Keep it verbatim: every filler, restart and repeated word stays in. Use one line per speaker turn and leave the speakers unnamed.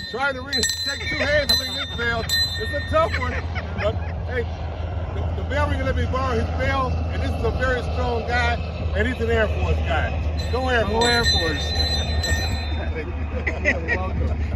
trying to ring, take two hands to ring this bell. It's a tough one, but hey, the, the bell ringer let me borrow his bell, and this is a very strong guy, and he's an Air Force guy. Go Air Force.
Go Air Force.
Thank you. You're welcome.